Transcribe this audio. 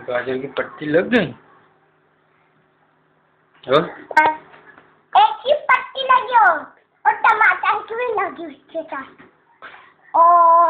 गाजर की पत्ती लग गई और एक ही पत्ती लगी हो और टमाटर की भी लगी उसके साथ और